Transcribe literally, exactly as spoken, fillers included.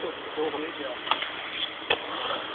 ตัวตัวคนนี้เดียว